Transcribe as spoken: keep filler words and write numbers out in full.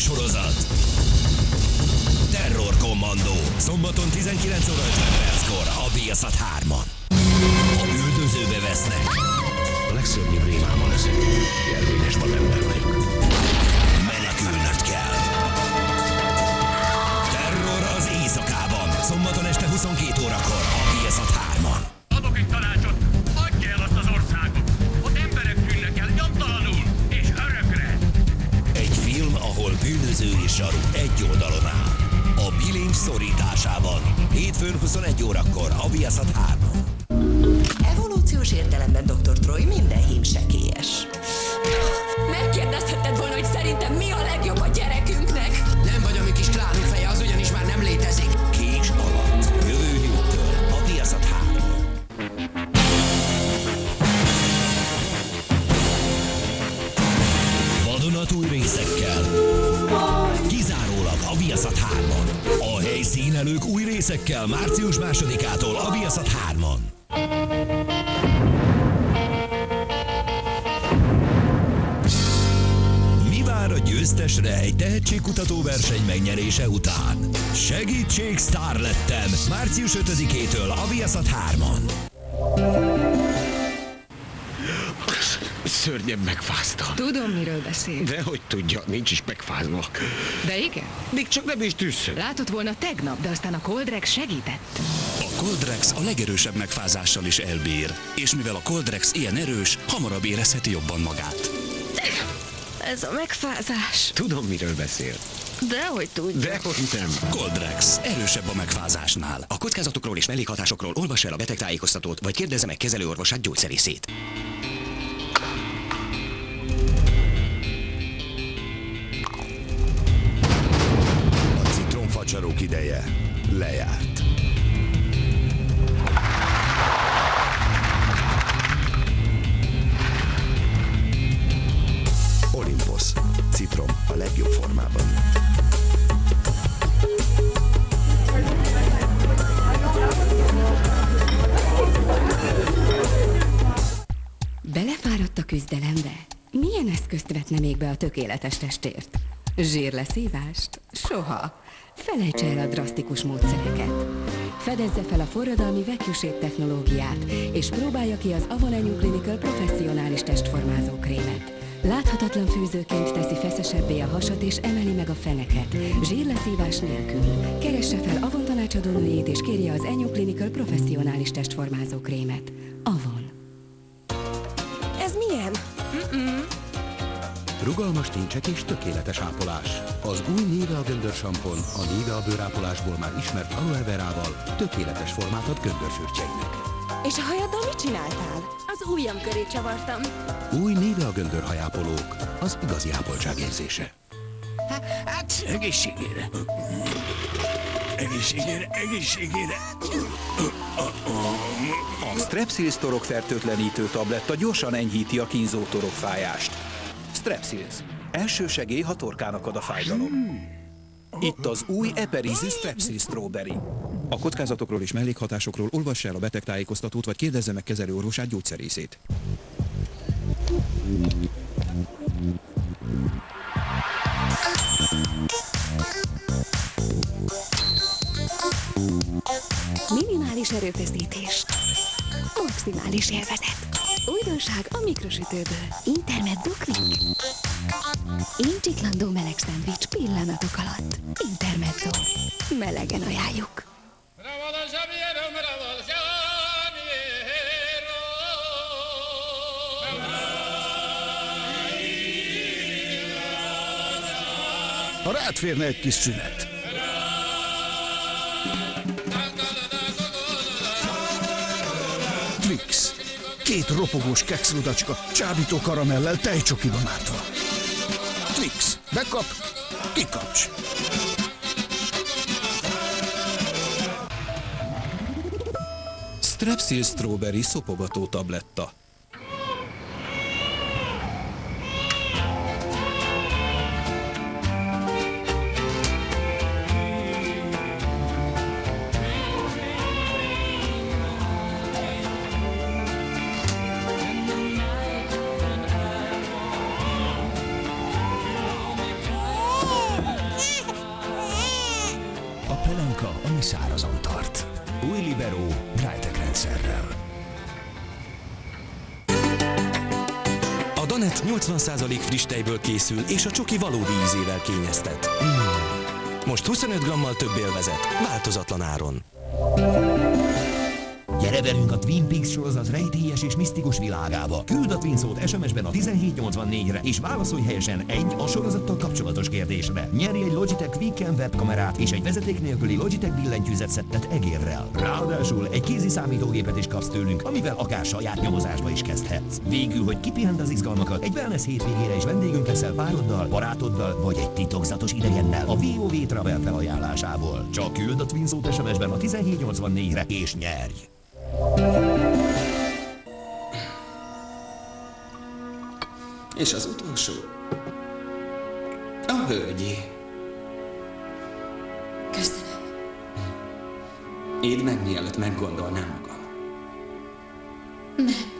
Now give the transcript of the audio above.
sorozat. Terror Kommandó. Szombaton tizenkilenc óra ötven perckor a Viaszat hárman. Ha üldözőbe vesznek, A legszörnyűbb rémálom ez. Jelvényes vadember vagyok. menekülnöd kell. Terror az éjszakában. Szombaton este huszonkét órakor a Viaszat hárman. Adok egy tanácsot, hagyj el azt az országot! Ott emberek tűnnek el nyomtalanul és örökre! Egy film, ahol bűnöző és zsaru egy oldalon áll. A bilincs szorításában. Hétfőn huszonegy órakor a Viaszat hárman. Evolúciós értelemben doktor Troy minden hím sekélyes. Megkérdezhetted volna, hogy szerintem mi a legjobb a gyerekünknek? Nem vagy a mi kis klánunk feje, az ugyanis már nem létezik. Kés alatt. Jövő héttől a Viaszat hárman. Vadonatúj részekkel. Kizárólag a Viaszat hárman. A helyszínelők új részekkel március másodikától a Viaszat hárman. Mi vár a győztesre egy tehetségkutató verseny megnyerése után? Segítség, sztár lettem! március ötödikétől a Viaszat hárman. Szörnyebb megfázta. Tudom, miről beszél. Dehogy tudja, nincs is megfázva. De igen. Még csak nem is tűzszög. Látott volna tegnap, de aztán a Coldrex segített. A Coldrex a legerősebb megfázással is elbír, és mivel a Coldrex ilyen erős, hamarabb érezheti jobban magát. Ez a megfázás. Tudom, miről beszél. Dehogy tudja. Dehogy nem. Coldrex erősebb a megfázásnál. A kockázatokról és mellékhatásokról olvass el a betegtájékoztatót, vagy kérdezze meg kezelőorvosát, gyógyszerészét. A citromfacsarók ideje lejárt. Olympus. Citrom a legjobb formában. Belefáradt a küzdelembe? Milyen eszközt vetne még be a tökéletes testért? Zsírleszívást? Soha. Felejtse el a drasztikus módszereket. Fedezze fel a forradalmi VacuShape technológiát, és próbálja ki az Avon Enu Clinical professzionális testformázó krémet. Láthatatlan fűzőként teszi feszesebbé a hasat és emeli meg a feneket, zsírleszívás nélkül. Keresse fel Avon tanácsadónőjét és kérje az Enu Clinical professzionális testformázó krémet. Avon. Ez milyen? Mm-mm. Rugalmas tincsek és tökéletes ápolás. Az új Nivea göndör sampon a Nivea bőrápolásból már ismert aloe verával tökéletes formát ad göndörfürtjeinek. És a hajaddal mit csináltál? Az ujjam köré csavartam. Új Nivea göndör hajápolók, az igazi ápoltság érzése. Hát, egészségére. Egészségére, egészségére. A Strepsils torokfertőtlenítő tabletta gyorsan enyhíti a kínzó torokfájást. Strepsils. Első segély, ha torkának ad a fájdalom. Itt az új Eperizi Strepsils Strawberry. A kockázatokról és mellékhatásokról olvassa el a betegtájékoztatót, vagy kérdezze meg kezelőorvosát, gyógyszerészét. Minimális erőfeszítés. Maximális élvezet. Újdonság a mikrosütőből. Intermezzo Quick. Incsiklandó meleg szendvics pillanatok alatt. Intermezzo. Melegen ajánljuk. Ha rád férne egy kis szünet. Twix. Két ropogós kekszrudacska, csábító karamellel, tejcsokiban átva. Twix. Bekap, kikapcs. Strepsils Strawberry szopogató tabletta. Új Libero Drytec rendszerrel. A Danett nyolcvan százalék friss tejből készül, és a csoki valódi ízével kényeztet. Mm. Most huszonöt grammal több élvezet, változatlan áron. Gyere velünk a Twin Peaks sorozat rejtélyes és misztikus világába. Küld a Twin szót es em es-ben a tizenhét nyolcvannégyre, és válaszolj helyesen egy a sorozattal kapcsolatos kérdésre. Nyerj egy Logitech Weekend webkamerát és egy vezeték nélküli Logitech billentyűzet szettet egérrel. Ráadásul egy kézi számítógépet is kapsz tőlünk, amivel akár saját nyomozásba is kezdhetsz. Végül, hogy kipihend az izgalmakat, egy wellness hétvégére is vendégünk leszel pároddal, barátoddal, vagy egy titokzatos idejennel a vé o vé Travel felajánlásából. Csak küld a Twin szót es em es-ben a tizenhét nyolcvannégyre és nyerj! És az utolsó? A hölgyé. Köszönöm. Édd meg, mielőtt meggondolnám magam. Nem.